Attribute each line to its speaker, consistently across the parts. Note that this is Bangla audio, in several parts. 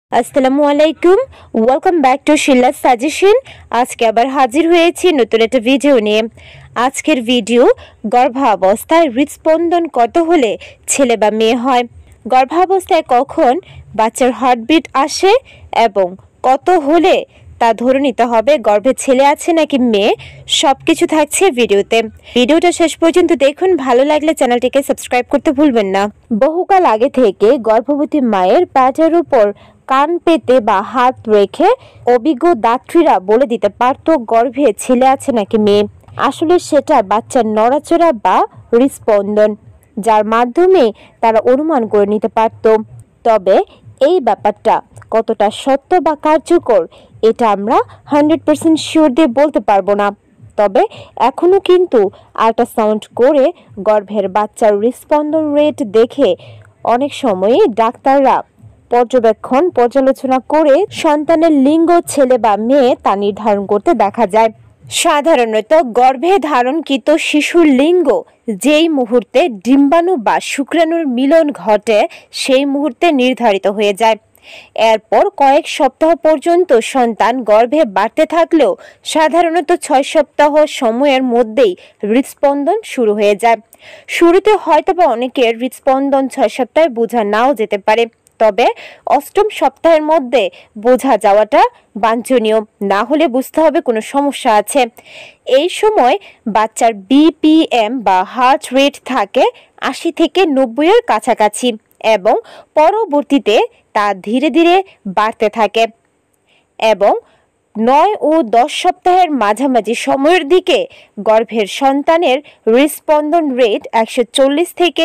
Speaker 1: আসসালামু আলাইকুম, ওয়েলকাম ব্যাক টু শিল্লাস সাজেশন। আজকে আবার হাজির হয়েছি নতুন একটা ভিডিও নিয়ে। আজকের ভিডিও গর্ভাবস্থায় হৃদস্পন্দন কত হলে ছেলে বা মেয়ে হয়, গর্ভাবস্থায় কখন বাচ্চার হার্টবিট আসে এবং কত হলে তা ধরে নিতে হবে গর্ভে ছেলে আছে নাকি মেয়ে, সবকিছু থাকছে ভিডিওতে। ভিডিওটা শেষ পর্যন্ত দেখুন, ভালো লাগলে চ্যানেলটিকে সাবস্ক্রাইব করতে ভুলবেন না। বহুকাল আগে থেকে গর্ভবতী মায়ের প্যাটের উপর কান পেতে বা হাত রেখে অভিজ্ঞ দাত্রীরা বলে দিতে পারত গর্ভে ছেলে আছে নাকি মেয়ে। আসলে সেটা বাচ্চার নড়াচড়া বা হৃদস্পন্দন, যার মাধ্যমে তারা অনুমান করে নিতে পারত। তবে এই ব্যাপারটা কতটা সত্য বা কার্যকর এটা আমরা 100% শিওর দিয়ে বলতে পারবো না। তবে এখনো কিন্তু আল্ট্রাসাউন্ড করে গর্ভের বাচ্চার হৃদস্পন্দন রেট দেখে অনেক সময়ই ডাক্তাররা পর্যালোচনা করে সন্তানের লিঙ্গ ছেলে বা মেয়ে তা নির্ধারণ করতে দেখা যায়। সাধারণত গর্ভে ধারণকৃত শিশুর লিঙ্গ যেই মুহূর্তে ডিম্বাণু বা শুক্রাণুর মিলন ঘটে সেই মুহূর্তে নির্ধারিত হয়ে যায়। এরপর কয়েক সপ্তাহ পর্যন্ত সন্তান গর্ভে বাড়তে থাকলেও সাধারণত 6 সপ্তাহ সময়ের মধ্যেই হৃদস্পন্দন শুরু হয়ে যায়। শুরুতে হয়তোবা অনেকের হৃদস্পন্দন 6 সপ্তাহে বোঝা নাও যেতে পারে, তবে 8ম সপ্তাহের মধ্যে বোঝা যাওয়াটা বাঞ্ছনীয়, না হলে বুঝতে হবে কোনো সমস্যা আছে। এই সময় বাচ্চার বিপিএম বা হার্ট রেট থাকে 80 থেকে 90 এর কাছাকাছি এবং পরবর্তীতে তা ধীরে ধীরে বাড়তে থাকে এবং 9 ও 10 সপ্তাহের মাঝামাঝি সময়ের দিকে গর্ভের সন্তানের হৃদস্পন্দন রেট 140 থেকে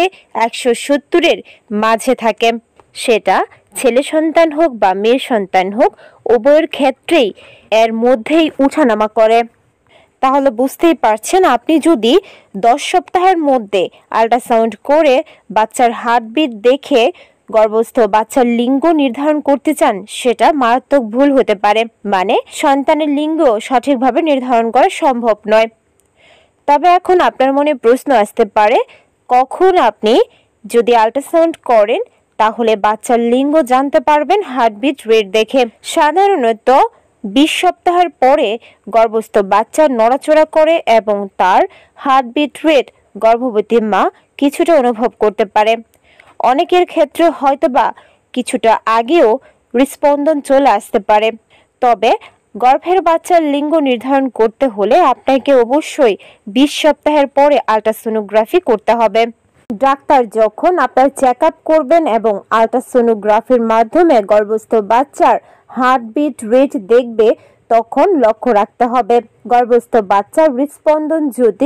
Speaker 1: 170 এর মাঝে থাকে। সেটা ছেলে সন্তান হোক বা মেয়ে সন্তান হোক, উভয়ের ক্ষেত্রেই এর মধ্যেই উঠানামা করে। তাহলে বুঝতেই পারছেন, আপনি যদি 10 সপ্তাহের মধ্যে আল্ট্রাসাউন্ড করে বাচ্চার হার্টবিট দেখে গর্ভস্থ বাচ্চার লিঙ্গ নির্ধারণ করতে চান, সেটা মারাত্মক ভুল হতে পারে। মানে সন্তানের লিঙ্গ সঠিকভাবে নির্ধারণ করা সম্ভব নয়। তবে এখন আপনার মনে প্রশ্ন আসতে পারে, কখন আপনি যদি আল্ট্রাসাউন্ড করেন তাহলে বাচ্চার লিঙ্গ জানতে পারবেন হার্টবিট রেট দেখে? সাধারণত 20 সপ্তাহের পরে গর্ভস্থ বাচ্চা নড়াচড়া করে এবং তার হার্টবিট রেট গর্ভবতী মা কিছুটা অনুভব করতে পারে। অনেকের ক্ষেত্রে হয়তোবা কিছুটা আগেও হৃদস্পন্দন চলে আসতে পারে। তবে গর্ভের বাচ্চার লিঙ্গ নির্ধারণ করতে হলে আপনাকে অবশ্যই 20 সপ্তাহের পরে আল্ট্রাসোনোগ্রাফি করতে হবে। ডাক্তার যখন আপনার চেক আপ করবেন এবং আল্ট্রাসোনোগ্রাফির মাধ্যমে গর্ভস্থ বাচ্চার হার্টবিট রেট দেখবে, তখন লক্ষ্য রাখতে হবে গর্ভস্থ বাচ্চার হৃদস্পন্দন যদি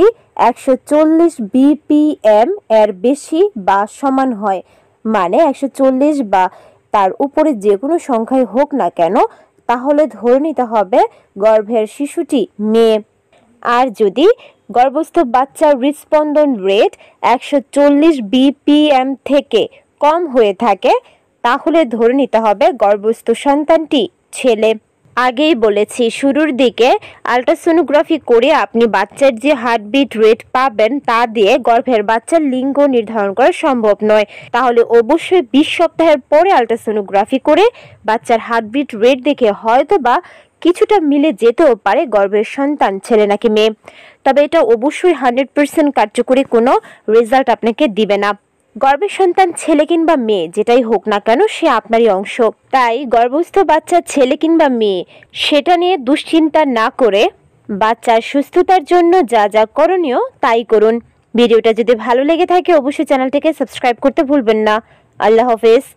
Speaker 1: 140 বিপিএম এর বেশি বা সমান হয়, মানে 140 বা তার উপরে যে কোনো সংখ্যায় হোক না কেন, তাহলে ধরে নিতে হবে গর্ভের শিশুটি মেয়ে। আর যদি গর্ভস্থ বাচ্চার হৃদস্পন্দন রেট 140 বিপিএম থেকে কম হয়ে থাকে, তাহলে ধরে নিতে হবে গর্ভস্থ সন্তানটি ছেলে। আগেই বলেছি, শুরুর দিকে আল্ট্রাসোনোগ্রাফি করে আপনি বাচ্চার যে হার্টবিট রেট পাবেন তা দিয়ে গর্ভের বাচ্চার লিঙ্গ নির্ধারণ করা সম্ভব নয়। তাহলে অবশ্যই 20 সপ্তাহের পরে আল্ট্রাসোনোগ্রাফি করে বাচ্চার হার্টবিট রেট দেখে হয়তোবা কিছুটা মিলে যেতেও পারে গর্ভের সন্তান ছেলে নাকি মেয়ে। তবে এটা অবশ্যই 100% কার্যকরী কোনো রেজাল্ট আপনাকে দিবে না। গর্ভের সন্তান ছেলে কিংবা মেয়ে যেটাই হোক না কেন, সে আপনারই অংশ। তাই গর্ভস্থ বাচ্চা ছেলে কিংবা মেয়ে সেটা নিয়ে দুশ্চিন্তা না করে বাচ্চার সুস্থতার জন্য যা যা করণীয় তাই করুন। ভিডিওটা যদি ভালো লেগে থাকে অবশ্যই চ্যানেলটিকে সাবস্ক্রাইব করতে ভুলবেন না। আল্লাহ হাফেজ।